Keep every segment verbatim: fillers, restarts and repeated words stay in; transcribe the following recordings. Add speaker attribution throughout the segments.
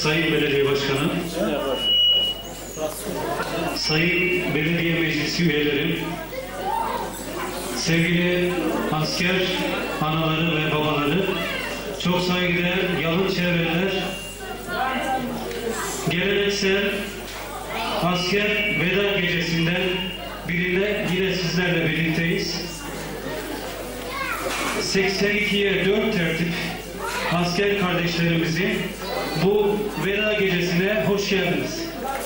Speaker 1: Sayın Belediye Başkanı, Sayın Belediye Meclisi üyelerim, sevgili asker anaları ve babaları, çok saygıdeğer yalın çevreler, geleneksel asker veda gecesinden birinde yine sizlerle birlikteyiz. seksen ikiye dört tertip asker kardeşlerimizi bu veda gecesine hoş geldiniz.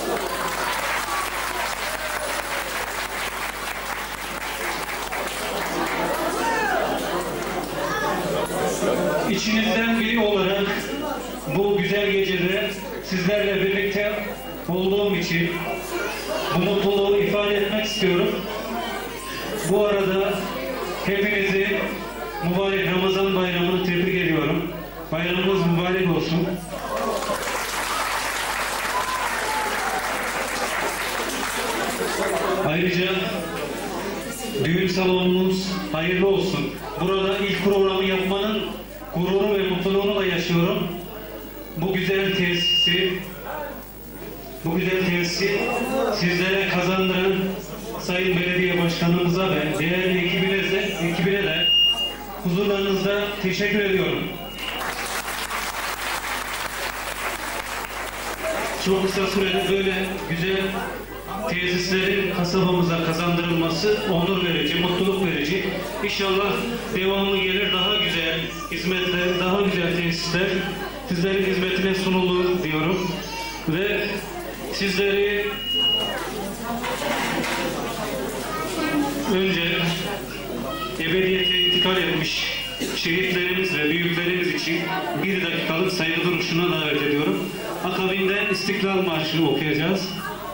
Speaker 1: İçinizden biri olarak bu güzel gecede sizlerle birlikte olduğum için bu mutluluğu ifade etmek istiyorum. Bu arada hepinizi mübarek Ramazan bayramını tebrik ediyorum. Bayramınız mübarek olsun. Ayrıca düğün salonumuz hayırlı olsun. Burada ilk programı yapmanın gururu ve mutluluğunu da yaşıyorum. Bu güzel tesisi, bu güzel tesisi sizlere kazandıran Sayın Belediye Başkanımıza ve değerli ekibinize, ekibine de huzurlarınızda teşekkür ediyorum. Çok kısa sürede böyle güzel tesislerin kasabamıza kazandırılması onur verici, mutluluk verici. İnşallah devamı gelir, daha güzel hizmetler, daha güzel tesisler sizlerin hizmetine sunulur diyorum. Ve sizleri önce ebediyete intikal etmiş şehitlerimiz ve büyüklerimiz için bir dakikalık saygı duruşuna davet ediyorum. Akabinde İstiklal Marşı'nı okuyacağız.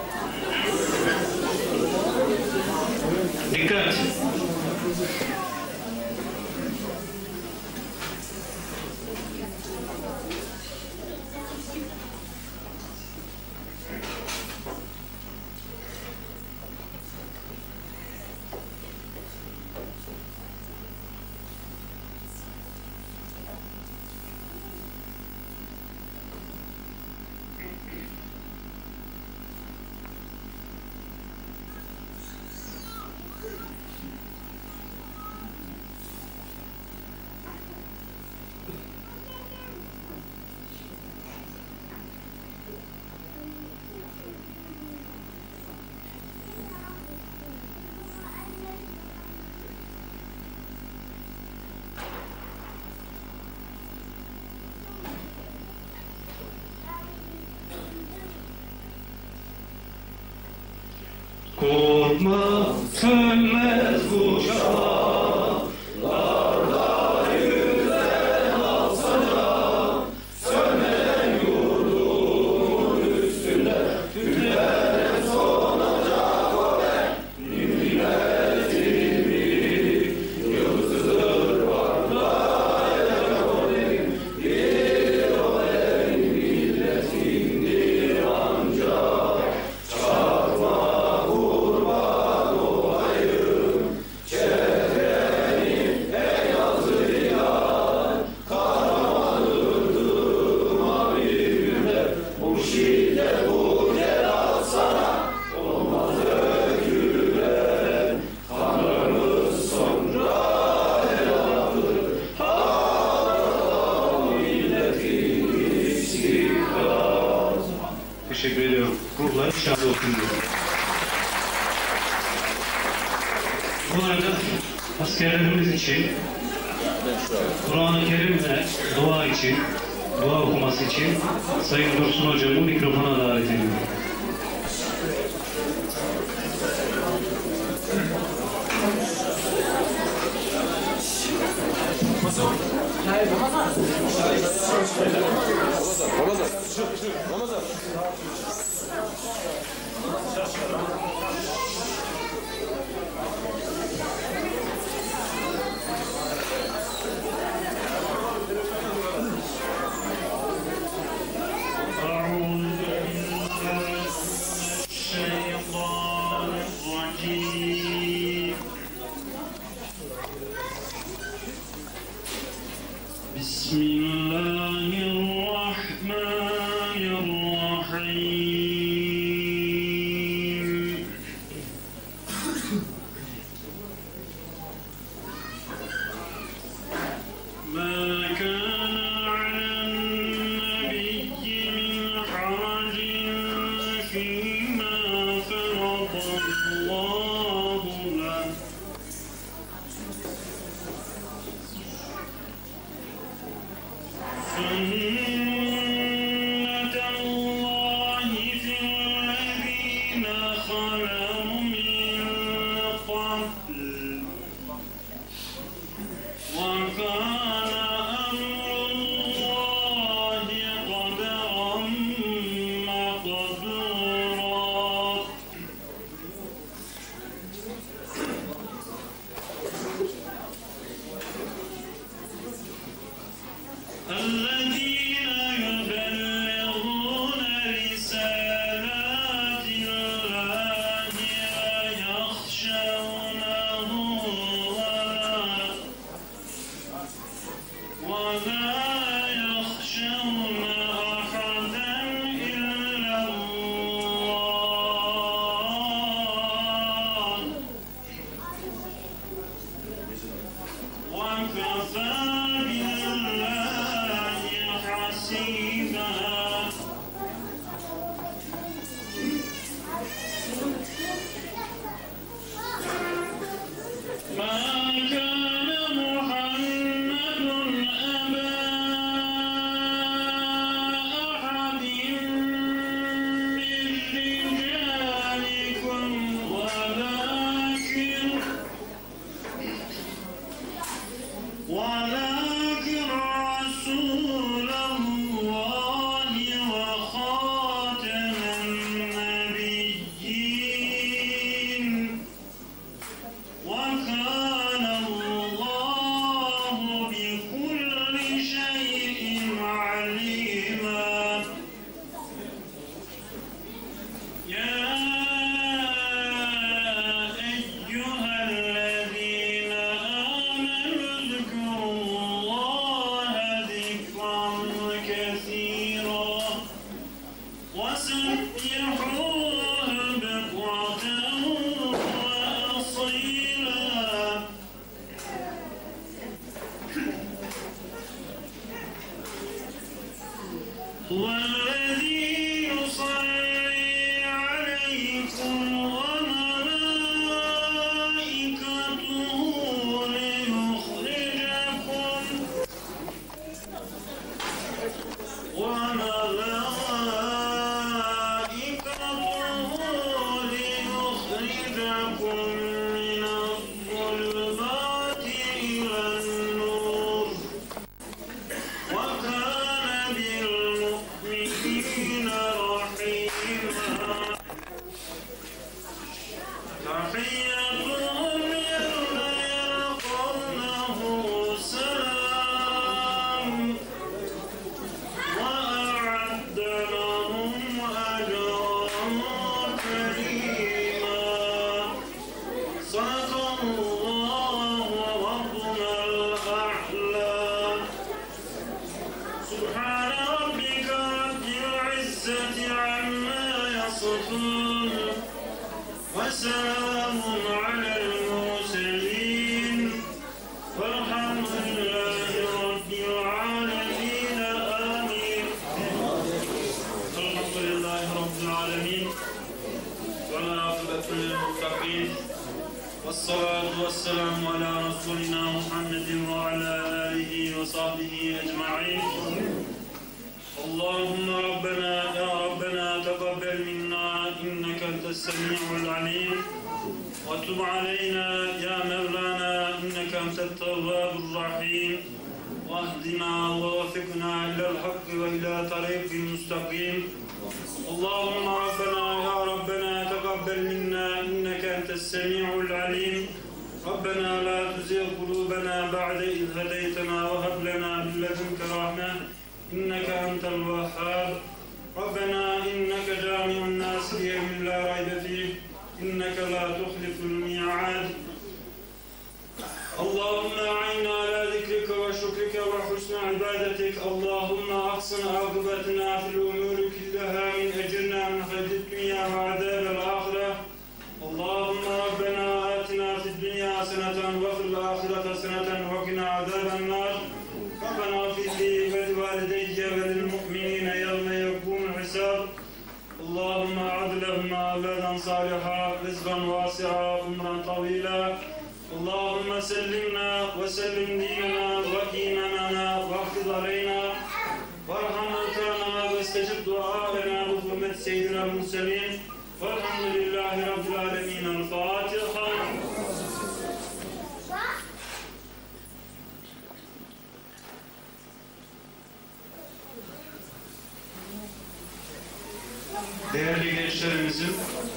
Speaker 1: Dikkat! Korkma sönmez bu şafaklarda yüzden alsana, sönmeden yurdumun üstünde tütülen sonacak o ben. Milletin bir yıldızıdır parlayacak o benim, bir o benim milletimdir ancak. Teşekkür ediyorum. Ruhlar şad olsun diyorum. Bu arada askerlerimiz için Kur'an-ı Kerim'le dua için, dua okuması için Sayın Dursun Hocam'ı mikrofona davet ediyorum. Ramazan. Ramazan. Ramazan.
Speaker 2: بسم الله الرحمن الرحيم ما كان على النبي من حرج فيما فرض الله له سنة الله في الذين خلوا من قبل وكان أمر الله قدرا مقدورا الذين يبلغون رسالات الله ويخشونه ولا يخشون أحدا إلا الله وكفى بالله حسيبا ما كان محمد أبا أحد من رجالكم ولكن ولكن رسول الله وخاتم النبيين وكان الله بكل شيء عليما يا أيها الذين آمنوا اذكروا الله ذكرا كثيرا وسبحوه بكرة وأصيلا هو الذي يصلي عليكم وملائكته ليخرجكم وملائكته ليخرجكم من الظلمات إلى النور وكان بالمؤمنين رحيما تحيتهم يوم يلقونه سلام وأعد لهم أجرا كريما صدق الله ربنا الأعلى سبحان ربك رب العزة عما يصفون وسلام على المرسلين والحمد لله رب العالمين آمين الحمد لله رب العالمين والعاقبة للمتقين والصلاة والسلام على رسولنا محمد وعلى آله وصحبه أجمعين اللهم ربنا يا ربنا تقبل منا إنك أنت السميع العليم وتب علينا يا مولانا إنك أنت التواب الرحيم واهدنا ووفقنا إلى الحق وإلى طريق مستقيم اللهم ربنا يا ربنا تقبل منا إنك أنت السميع العليم ربنا لا تزغ قلوبنا بعد إذ هديتنا وهب لنا من لدنك رحمة إنك أنت الوهاب ربنا إنك جامع الناس ليوم لا ريب فيه إنك لا تخلف الميعاد اللهم أعنا على ذكرك وشكرك وحسن عبادتك اللهم أحسن عاقبتنا في الأمور كلها من أجرنا من خزي الدنيا وعذاب الآخرة اللهم ربنا عذاب النار ربنا اغفر لي ولوالدي وللمؤمنين يوم يقوم الحساب اللهم أعد لهم أولادا صالحا رزقا واسعا عمرا طويلا اللهم سلمنا وسلم ديننا وإيماننا واحفظ علينا وارحم موتانا واستجب دعاءنا بحرمة سيدنا المرسلين والحمد لله رب العالمين. الفاتحة.
Speaker 3: Değerli gençlerimizin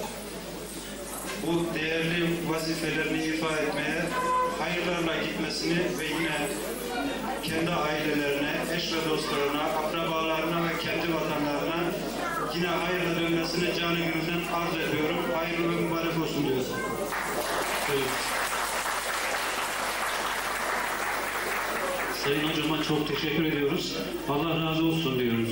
Speaker 3: bu değerli vazifelerini ifa etmeye hayırlarla gitmesini ve yine kendi ailelerine, eş ve dostlarına, akrabalarına ve kendi vatanlarına yine hayırla dönmesini canı gönülden arz ediyorum. Hayırlı ve mübarek olsun diyoruz.
Speaker 1: Evet. Sayın Hocama çok teşekkür ediyoruz. Allah razı olsun diyoruz.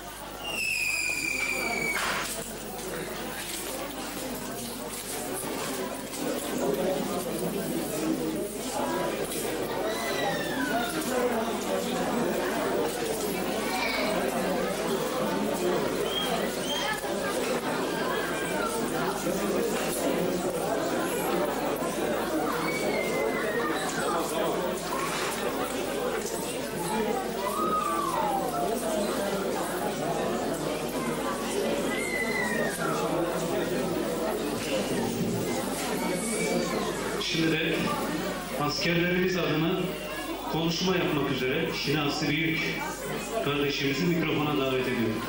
Speaker 1: Şimdi de askerlerimiz adına konuşma yapmak üzere Şinasi Büyük kardeşimizi mikrofona davet ediyorum.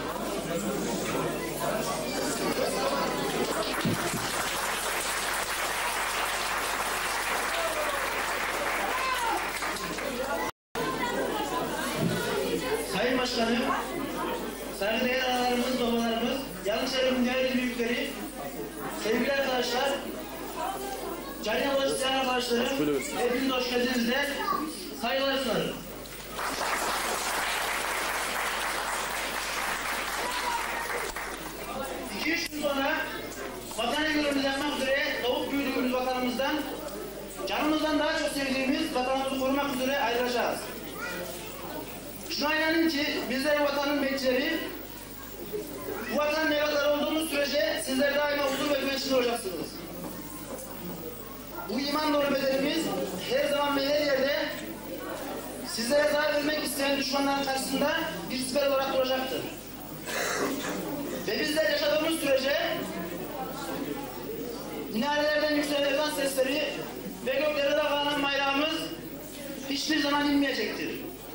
Speaker 4: Sayın Başkanım, saygıdeğer analarımız, babalarımız, Yanlışlarımın değerli büyükleri, sevgili arkadaşlar, can yavaş isteyen arkadaşlarım, hepiniz hoş geldiniz de saygılar sunarım. İki üç gün sonra vatan evlerimizi yapmak üzere doğup büyüdüğümüz vatanımızdan, canımızdan daha çok sevdiğimiz vatanımızı korumak üzere ayrılacağız. Şuna inanın ki bizler vatanın bekçileri, bu vatanın evlatları olduğumuz sürece sizler daima huzur ve güvençli olacaksınız. Bu iman dolu bedenimiz her zaman ve her yerde sizlere zarar vermek isteyen düşmanların karşısında bir siper olarak duracaktır. Ve bizler yaşadığımız sürece minarelerden yükselen ezan sesleri ve göklere dağlanan bayrağımız hiçbir zaman inmeyecektir.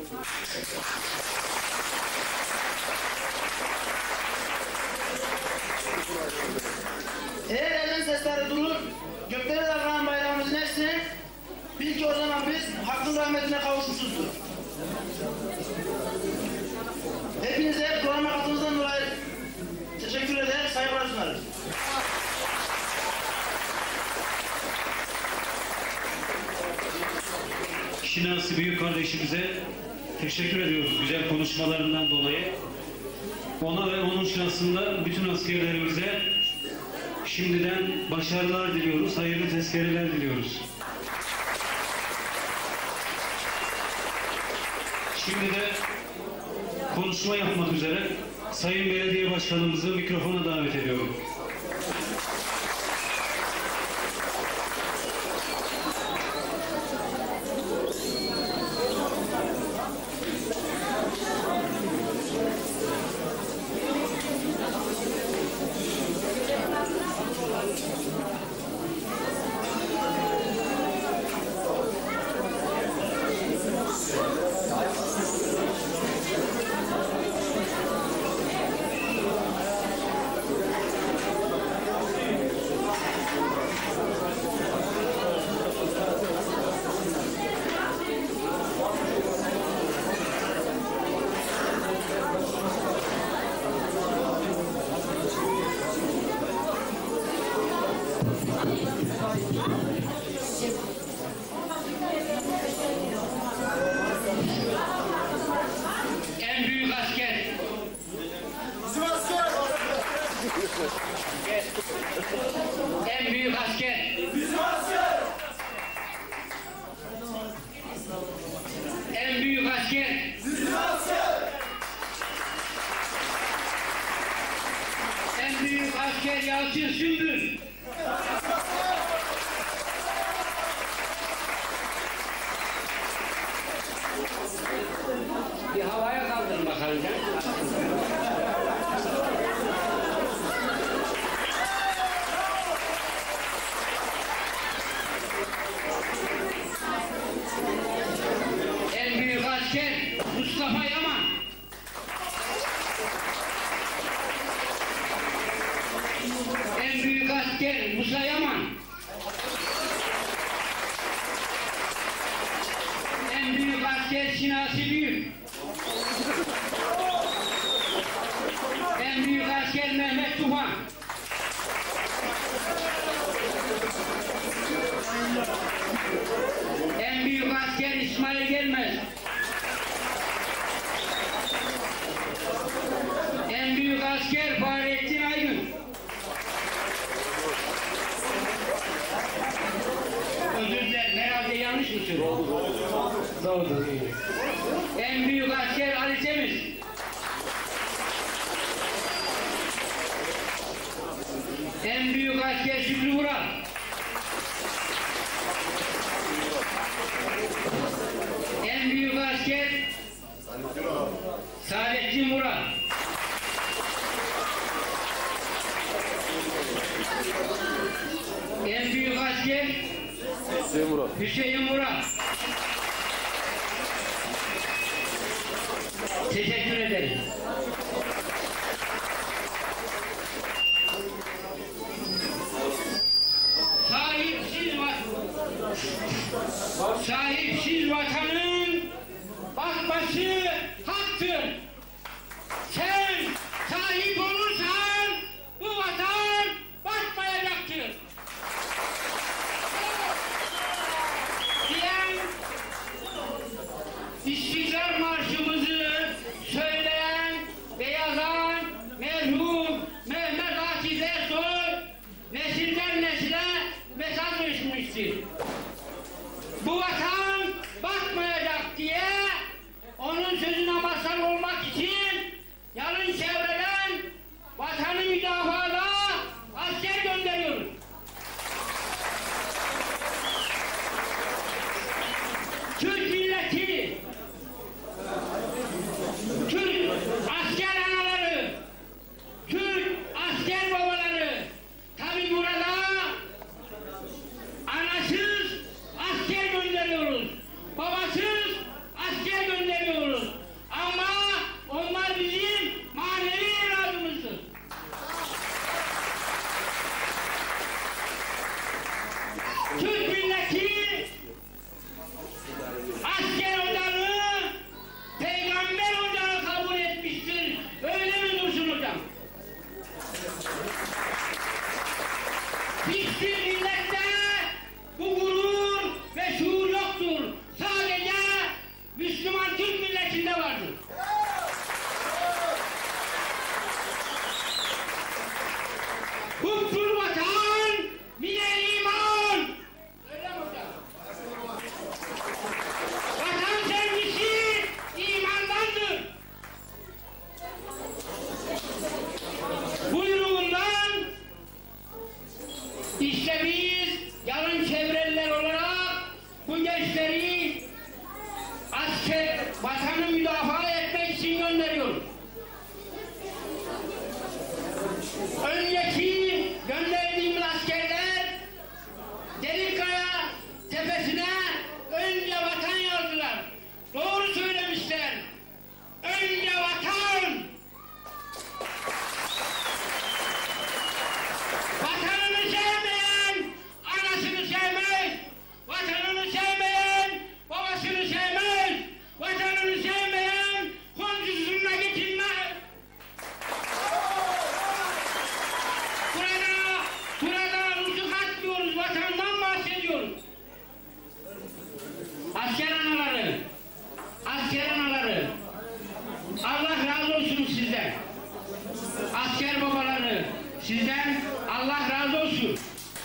Speaker 4: Eğer elden sesleri durur, göklere dağlanan bayrağımız inerse, bil ki o zaman biz hakkın rahmetine kavuşmuşuzdur. Hepinize programa katıldığınızdan dolayı teşekkür eder, saygılar sunarım.
Speaker 1: Şinasi Büyük kardeşimize teşekkür ediyoruz güzel konuşmalarından dolayı. Ona ve onun şahsında bütün askerlerimize şimdiden başarılar diliyoruz, hayırlı tezkereler diliyoruz. Şimdi de konuşma yapmak üzere Sayın Belediye Başkanımızı mikrofona davet ediyorum.
Speaker 5: asker Sinasi Büyük. En büyük asker Mehmet Tufan. En büyük asker İsmail Gelmez. En büyük asker Fahrettin Aygün. Özür dilerim, herhalde yanlış mı söylüyorum? Doğru. En büyük asker Ali Temiz. En büyük asker Şükrü Vural. En büyük asker Saadettin Vural. En büyük asker Hüseyin Vural. Hüseyin Vural. Teşekkür ederim. Sahipsiz vatan, sahipsiz vatanın bakması haktır. Sen sahip olursan bu vatan batmayacaktır. Diyen İstiklal Marşımızı söyleyen ve yazan merhum Mehmet Akif Ersoy nesilden nesile mesaj geçmiştir. Bu vatan batmayacak diye onun sözüne mazhar olmak için yarın çevreden vatanı müdafada asker gönderiyoruz. Türk milleti, Türk asker anaları, Türk asker babaları, tabi burada anasız asker gönderiyoruz, babasız asker gönderiyoruz. Ama onlar bizim manevi evladımızdır. Türk milleti asker ocağını peygamber ocağı kabul etmiştir. Öyle mi Dursun hocam? Hiçbir millette bu gurur ve şuur yoktur. Sadece Müslüman Türk milletinde vardır. Hukukul vatan, minel iman. Öyle mi hocam? Vatan sevgisi imandandır. Buyruğundan işte biz yarın çevreliler olarak bu gençleri asker, vatanı müdafaa etmek için gönderiyoruz. Önceki gönderdiğimiz askerler Delikkaya tepesine önce vatan yazdılar. Doğru söylemişler. Önce vatan. Vatanını sevmeyen anasını sevmez. Vatanını sevmeyen babasını sevmez. Vatanını sevmeyen komşusuna getirmez. Burada, burada rusukat diyoruz, vatandan bahsediyoruz. Asker anaları, asker anaları, Allah razı olsun sizden. Asker babaları, sizden Allah razı olsun.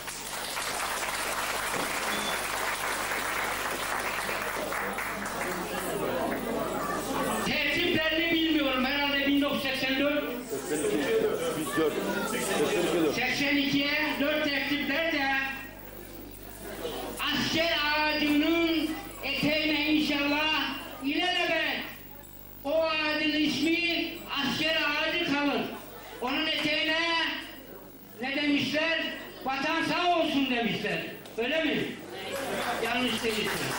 Speaker 5: Tertiplerini bilmiyorum, herhalde bin dokuz yüz seksen dört seksen ikiye dört tertipler de asker ağacının eteğine inşallah ilelebet o ağacın ismi asker ağacı kalır. Onun eteğine ne demişler? Vatan sağ olsun demişler. Öyle mi? Yanlış değilsiniz.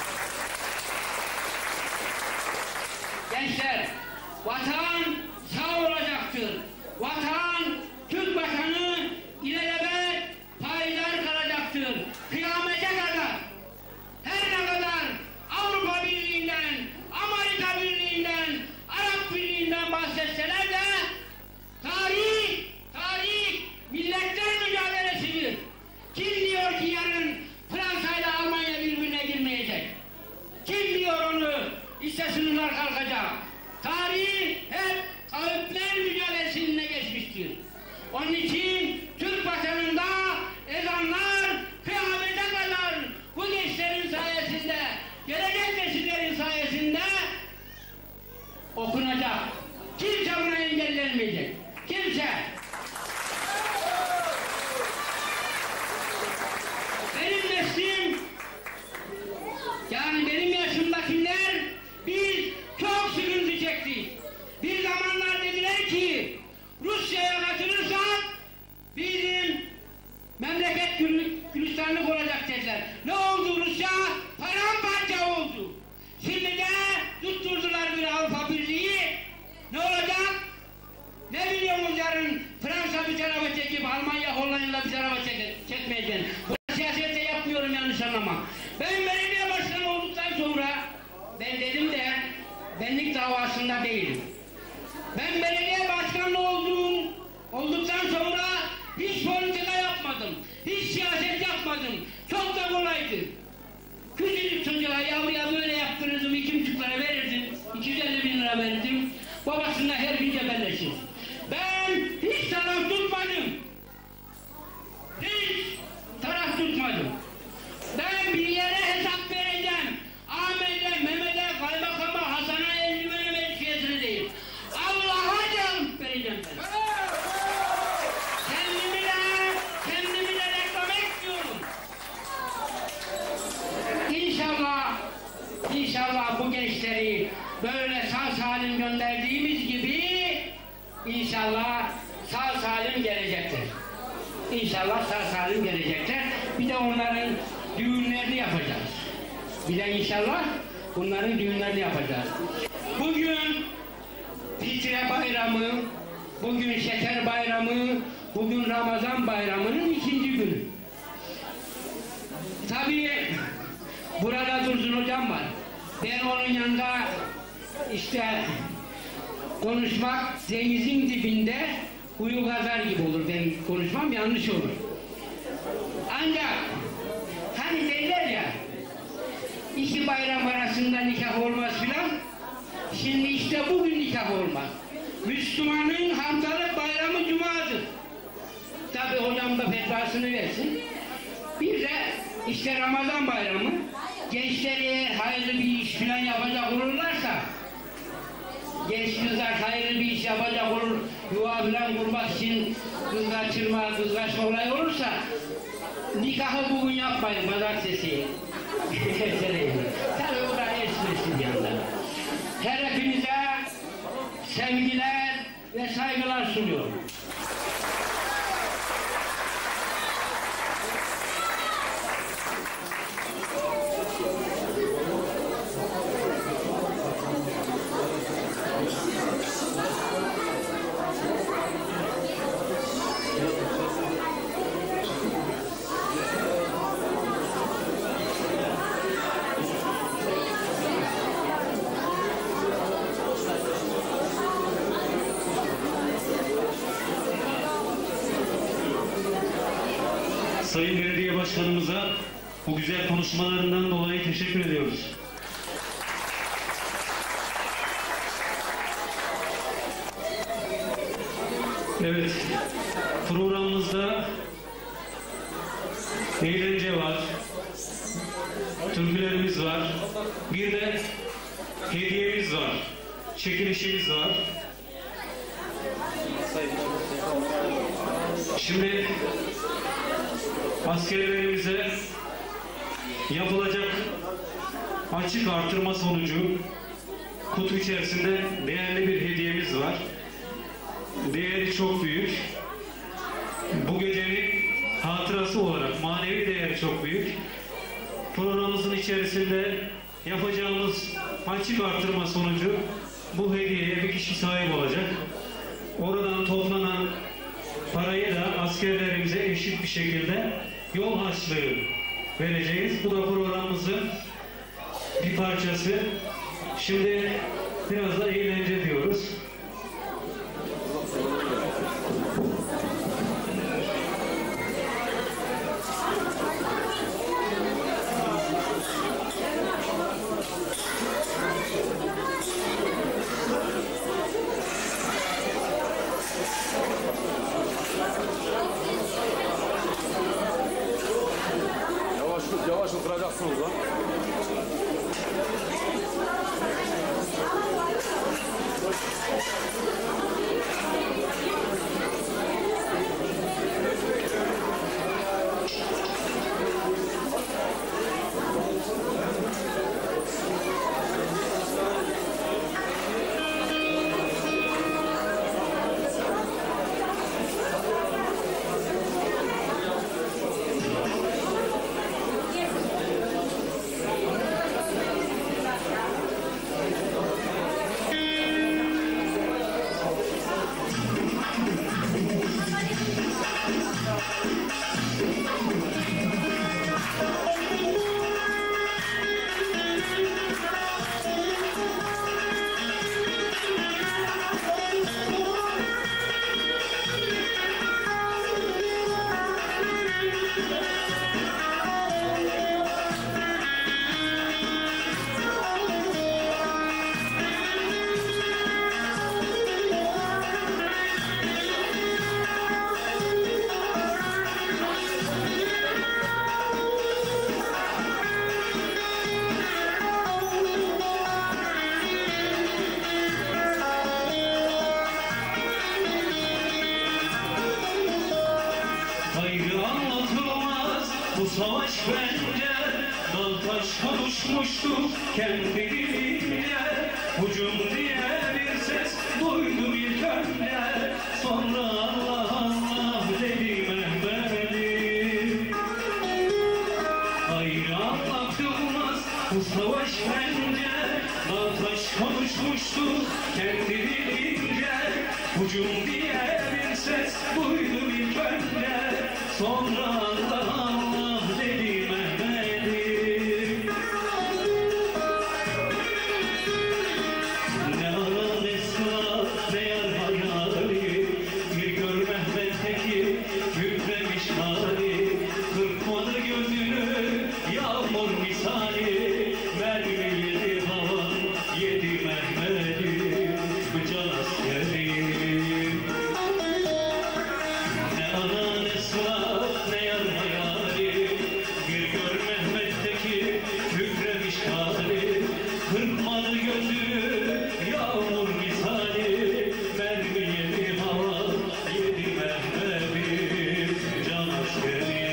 Speaker 5: Gençler, vatan sağ olacaktır. Vatan, Türk vatanı ilelebet payidar kalacaktır. Kıyamete kadar. Her ne kadar Avrupa Birliği'nden, okunacak. Kimse buna engellenmeyecek. Kimse. Benim neslim, yani benim yaşımdakiler, biz çok sıkıntı çektik. Bir zamanlar dediler ki, Rusya'ya kaçırırsak bizim memleket gülistanlık olacak dediler. Ne oldu Rusya? Paramparça oldu. Şimdi de tutturdular bir Avrupa Birliği. Ne olacak? Ne biliyorsunuz yarın Fransa bir tarafa çekip Almanya, Hollanda bir tarafa çek çekmeyeceğini. Bu siyasette yapmıyorum, yanlış anlama. Ben belediye başkanı olduktan sonra, ben dedim de benlik davasında değilim. Ben belediye başkanı olduğum, olduktan sonra hiç politika yapmadım, hiç siyaset yapmadım. Çok da kolaydı. Küçücük çocuğa yavruya böyle yaptırırdım, iki buçuk lira verirdim, iki yüz elli bin lira verirdim. Babasıyla her gün cebelleşir. Ben hiç taraf tutmadım. Hiç taraf tutmadım. Ben bir yere hesap vereceğim. Ahmet'e, Mehmet'e, Kaymakam'a, Hasan'a, Eldiven'e, Meclisiyesine değil. Allah'a cevap vereceğim ben. Kendimi de, kendimi de reklam etmiyorum. İnşallah, inşallah bu gençleri böyle sağ salim gönderdiğimiz gibi İnşallah sağ salim gelecekler. İnşallah sağ salim gelecekler. Bir de onların düğünlerini yapacağız. Bir de inşallah bunların düğünlerini yapacağız. Bugün Fitre Bayramı, bugün Şeker Bayramı, bugün Ramazan Bayramı'nın ikinci günü. Tabii burada Dursun Hocam var. Ben onun yanında işte konuşmak denizin dibinde kuyu kazar gibi olur. Ben konuşmam yanlış olur. Ancak hani derler ya, iki bayram arasında nikah olmaz filan. Şimdi işte bugün nikah olmaz. Müslümanın haftalık bayramı Cuma'dır. Tabi hocam da fetvasını versin. Bir de işte Ramazan bayramı. Gençleri hayırlı bir iş filan yapacak olurlarsa, genç kızlar hayırlı bir iş yapacak olur, yuva filan kurmak için kız kaçırma, kız kaçma olayı olursa nikahı bugün yapmayın, pazartesi. Tabii o da esmesin bir yandan. Her hepinize sevgiler ve saygılar sunuyorum.
Speaker 1: Sayın Belediye Başkanımıza bu güzel konuşmalarından dolayı teşekkür ediyoruz. Evet, programımızda eğlence var, türkülerimiz var, bir de hediyemiz var, çekilişimiz var. Şimdi askerlerimize yapılacak açık artırma sonucu kutu içerisinde değerli bir hediyemiz var. Değeri çok büyük. Bu gecenin hatırası olarak manevi değeri çok büyük. Programımızın içerisinde yapacağımız açık artırma sonucu bu hediyeye bir kişi sahip olacak. Oradan toplanan parayı da askerlerimize eşit bir şekilde yol harçlığı vereceğiz. Bu da programımızın bir parçası. Şimdi biraz da eğlence diyoruz.
Speaker 6: Yavaş yavaş oturacaksınız lan.
Speaker 1: Bu savaş bence dal taş konuşmuştu kendi dilimle. Hücum diye bir ses duydum ilk önce, sonra Allah Allah dedi Mehmet'im. Ayrı anlatılmaz bu savaş bence dal taş konuşmuştu kendi dilimle. Hücum diye bir ses duydum ilk önce, sonra Allah Allah dedi Mehmet'im. Ne ara nesla ne yar hayali, bir gör Mehmet'teki kükremiş hali. Kırpmadı gözünü yağmur misali, mermi yedi havan yedi Mehmet'im, can askerim. Ne ana ne sıra ne yar hayali, bir gör Mehmet'teki kükremiş hali. Kırpmadı gözünü yağmur misali, mermi yedi hava yedi Mehmet'im, can askerim.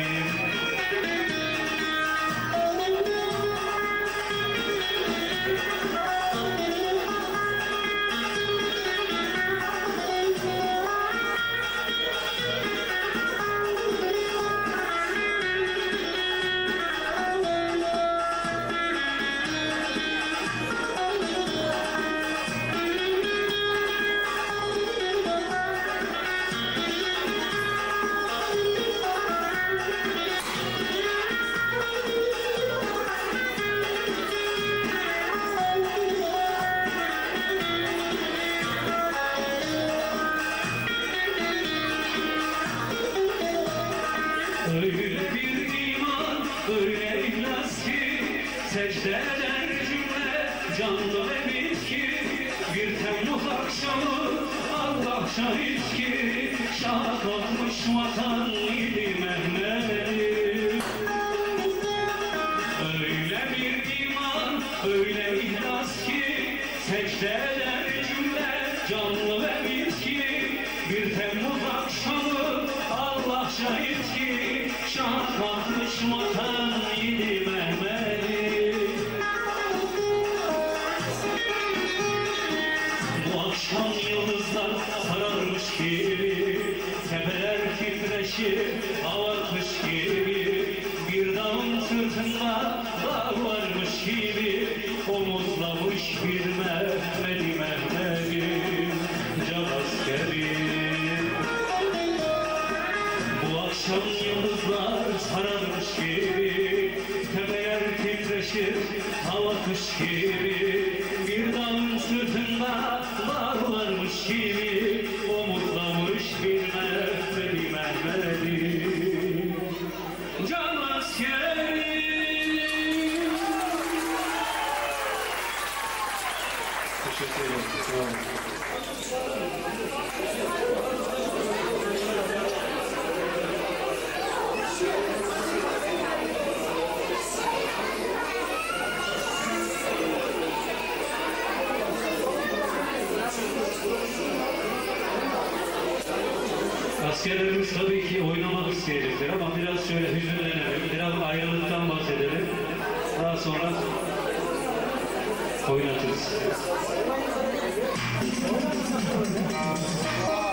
Speaker 1: Öyle bir iman, öyle ihlas ki, secde eder cümle canlı ve bitki. Bir Temmuz akşamı Allah şahit ki, şahat olmuş vatan idi Mehmet'im. Öyle bir iman, öyle ihlas ki, secde eder cümle canlı ve bitki. Bir Temmuz akşamı Allah şahit ki, şahat olmuş vatan idi Mehmet'im. Bu akşam yıldızlar sararmış gibi, tepeler titreşir hava kış gibi. Bir dağın sırtında dağ varmış gibi, omuzlamış bir Mehmet'i Mehmet'im, can askerim. Bu akşam yıldızlar sararmış gibi, tepeler titreşir hava kış gibi. Bir dağın sırtında dağ varmış gibi, omuzlamış bir Mehmet'i Mehmet'im, can askerim.
Speaker 6: Teşekkür ederim. Sağ olun.
Speaker 1: herkes tabii ki oynamak isteyecektir ama biraz şöyle hüzünlenelim, biraz ayrılıktan bahsedelim. Daha sonra oynatırız.